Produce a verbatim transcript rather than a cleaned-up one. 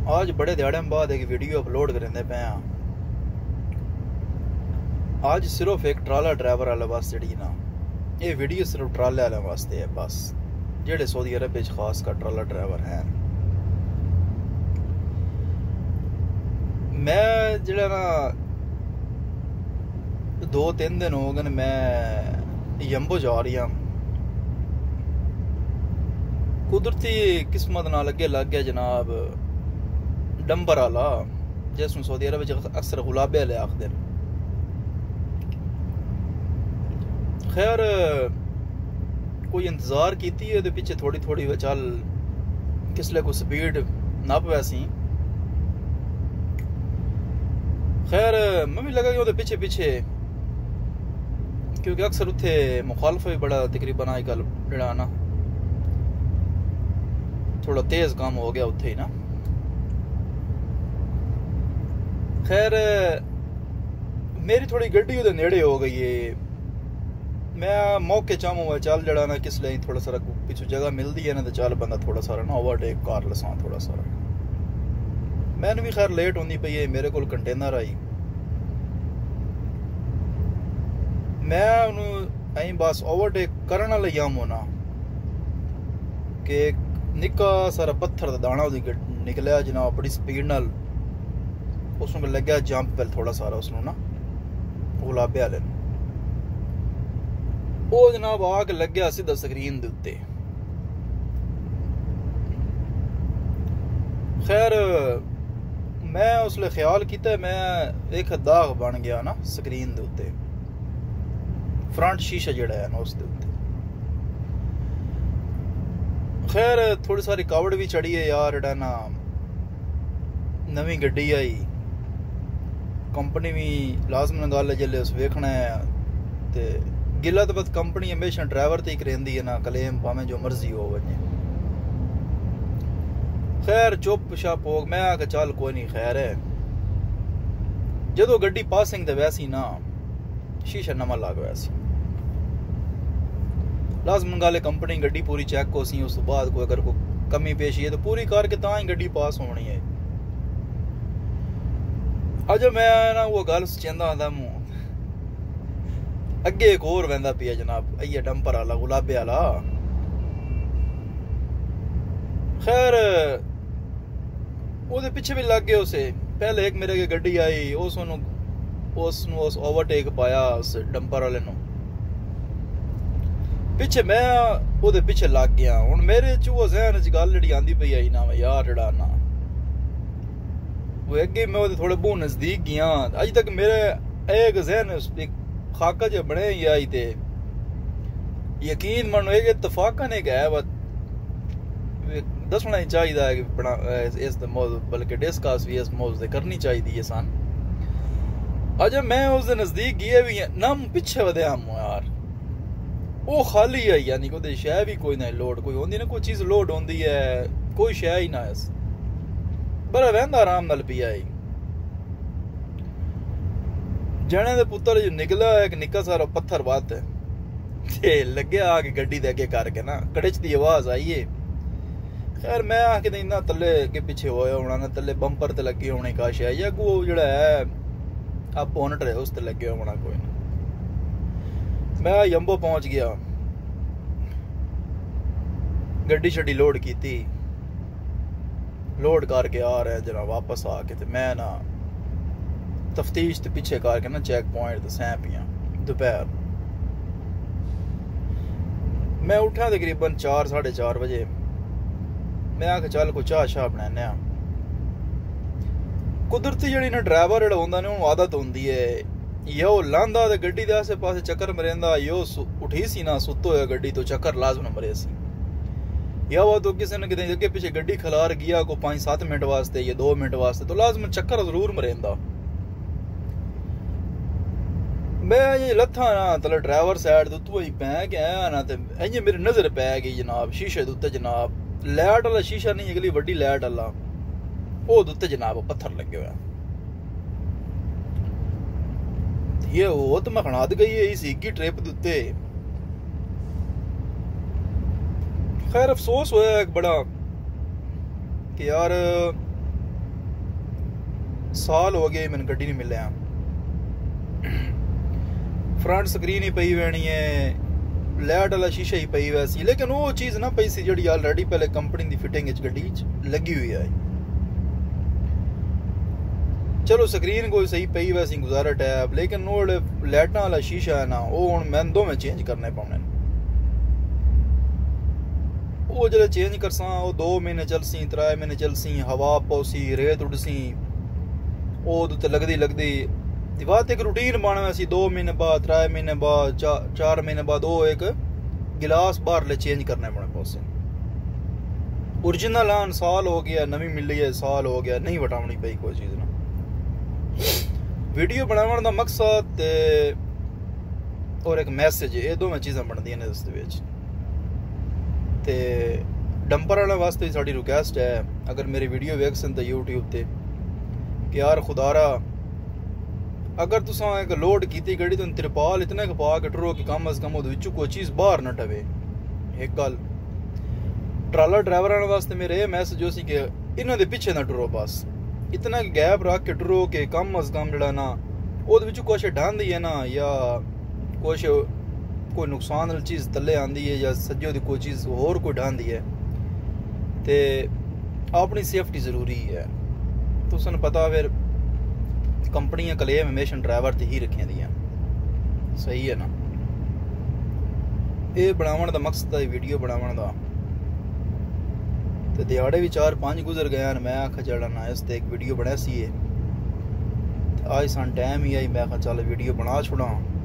आज बड़े दिहाड़े बाद एक वीडियो अपलोड करेंदे पे हाँ। आज सिर्फ एक ट्राला ड्राइवर वाले वास्ते जी ना, ये वीडियो सिर्फ ट्राले वाले वास्ते है बस, जेड़े सऊदी अरब विच खास कर ट्राला ड्राइवर हैं। मैं जेड़ा ना दो तीन दिन हो गए मैं यम्बो जा रही हूँ, कुदरती किस्मत नाल अगे लग गया जनाब डंबर आला, जिसनूं सऊदी अरब विच अक्सर गुलाबे वाले आखदे न। खैर कोई इंतजार कीती है तो पिछे थोड़ी थोड़ी चल किसले को स्पीड नप वैसी। खैर मैं भी लगा कि वो पिछे पिछे, क्योंकि अक्सर उत्थे मुखालफ भी बड़ा तकरीबन आजकल जेड़ा ना थोड़ा तेज काम हो गया उत्थे ही ना। खैर मेरी थोड़ी गड्डी उहदे नेड़े हो गई है, मैं मौके चाहूँ चल जड़ा ना किस लिए थोड़ा सारा पिछू जगह मिलती है ना तो चल बंदा थोड़ा सारा ना ओवरटेक कर लसा थोड़ा सारा। मैंने भी खैर लेट होनी पई है, मेरे को कंटेनर आई, मैं उन्होंने अं बस ओवरटेक करने वाले जाम होना कि निक्का सारा पत्थर का दाना निकलिया जनाब बड़ी स्पीड नाल, उसमें लग्या जंप पहले थोड़ा सारा उसनों ना गुलाबे वाले वो जनाब आके लग गया सीधा स्क्रीन दे उत्ते। खैर मैं उसले ख्याल किया मैं एक दाग बन गया ना स्क्रीन दे उत्ते, फ्रंट शीशा जड़ा है ना उस दे उत्ते। खैर थोड़ी सारी कावड़ भी चढ़ी है यार, एड़ा ना नवी गड्डी आई, कंपनी भी लाजमन गल है जिले उस वेखना है ते गिला तो बस कंपनी हमेशा ड्राइवर ते ही करेंदी है ना क्लेम, भावें जो मर्जी हो वजे। खैर चुप छप हो मैं आके चल कोई नहीं खैर है। जदों गड्डी पासिंग ते वैसी ना शीशा नवा लग वैसी, लाजमन गल कंपनी गड्डी पूरी चेक हो सी, उस बाद कोई अगर कोई कमी पेशी है तो पूरी करके तां ही गड्डी पास होनी है। अज मैं ना वो गल चंदा आंदा मूँ अगे एक और वहदा पिया जनाब अये डंपर आला गुलाबे आला। खैर वो पिछे भी लग गए उसे, पहले एक मेरे गड्डी आई उस उस ओवरटेक पाया उस डंपर वाले नु, पिछे मैं वो पिछे लग गया। हुण मेरे चूहो जहन च गल जी आंदी पई आई ना यार जड़ा ना वो अगे मैं वो थोड़े बहुत नजदीक गया, अज तक मेरे एक जहन खाका जो बने ही आई थे यकीन मनो एक इतफाका ने गया दसना ही चाहिए है कि बना इस बल्कि डिस्कस भी इस मौज करनी चाहिए सन। अज मैं उस नजदीक गया भी नम पिछे वधे हम यार वो खाली है, यानी कोई शह भी कोई ना लोड कोई होंदी ना, कोई चीज लोड होंदी है कोई शह ही ना इस बड़ा वहदा आराम नाल पिया ही। जने दे पुत्र जो निकला एक निक्का सारा पत्थर बात ते लगे आके गड्डी दे अगे करके ना कड़च दी आवाज आई है। खैर मैं आके इन्ना तले के पीछे होया होना ना, तले बंपर ते लगे होने का शे या को जड़ा है आप बोनट रहे उस ते लगे होना कोई ना। मैं यम्बो पहुंच गया, गड्डी शड्डी लोड की थी, लोड करके आ रहा है जरा वापस आके ते मैं ना तफ्तीश ते पीछे करके ना चेक पॉइंट ते सैं पिया। दोपहर मैं उठा तकरीबन चार साढ़े चार बजे, मैं आके चल को चाह शाह बनाने। कुदरती जड़ी ना ड्राइवर जेड़ा होंदा ने उन्हें आदत होंदी है यो लांदा ते गड्डी दे आसे पासे चक्कर मरेंदा, यो उठी सी ना सुतो है गड्डी तो चक्कर लाजम मरे सी, या वो तो किसी ने किते अगे पीछे गड्डी खलार गया को पांच सात मिनट वास्ते या दो मिनट वास्ते तो लाजम चक्कर जरूर मरेंदा। मैं ये लथा ना तले ड्राइवर साइड दे उत्तों ही पै गया ना ते इयां मेरी नजर पै गई जनाब शीशे दे उत्ते जनाब, लाइट वाला शीशा नहीं अगली वड्डी लाइट वाला ओ दे उत्ते जनाब पत्थर लगे हुआ। ये वो तो मैं खणाद गई है इस इक्की ट्रिप दे उत्ते। खैर अफसोस होया एक बड़ा कि यार साल हो गए मैंने गड्डी नहीं मिले। फ्रंट स्क्रीन ही पई वैनी है, लाइट वाला शीशा ही पई वैसी, लेकिन वो चीज़ ना पई सी जी ऑलरेडी पहले कंपनी की फिटिंग गड्डी लगी हुई है। चलो स्क्रीन कोई सही पई वैसी गुजारा टैब, लेकिन वो लाइटा वाला शीशा है ना वो हूँ मैं दो में चेंज करने पौने। वो जो चेंज करसा वो दो महीने चलसी, त्रै महीने चलसी, हवा पौसी, रेत उड़सी, वो लगती लगती बात एक रूटीन बन वैसी। दो महीने बाद, त्रै महीने बाद, चा, चार महीने बाद वो एक गिलास बाहर ले चेंज करने पड़े पौसे। ओरिजिनल आन साल हो गया, नवी मिली है साल हो गया, नहीं वटावनी पई कोई चीज़ ना। वीडियो बनाने का मकसद ते और एक मैसेज, ये दो चीज़ां बनदियां ने इस विच। ते डंपर वाले वास्ते साड़ी रिक्वेस्ट है, अगर मेरी वीडियो वेख सन तो यूट्यूब ते कि यार खुदारा अगर तुसा एक लोड की गड्डी तो तिरपाल इतने का पा के टरो कि कम अज कम वो कोई चीज़ बाहर न टवे। एक गल ट्राला ड्राइवर वास्ते मेरे ये मैसेज हो सी कि इन्हों के पिछे ना टरो, बस इतना गैप रख के टरो कि कम अज कम जड़ा ना वो कुछ ढांदी है ना, या कुछ कोई नुकसान वाली चीज़ थले आती है, या सज्जो की कोई चीज़ होर कोई ढांदी है। तो अपनी सेफ्टी ज़रूरी है। तुसन पता फिर कंपनियां क्लेम हमेशा ड्राइवर ते ही रखियां दियां, सही है ना। ये बनावन दा मकसद है वीडियो बनावन दा, ते दिहाड़े भी चार पांच गुजर गए। मैं आखा चढ़ा ना इस ते एक वीडियो बना सी है, आज सन टाइम ही आई, मैं आखा चल वीडियो बना छोड़ा।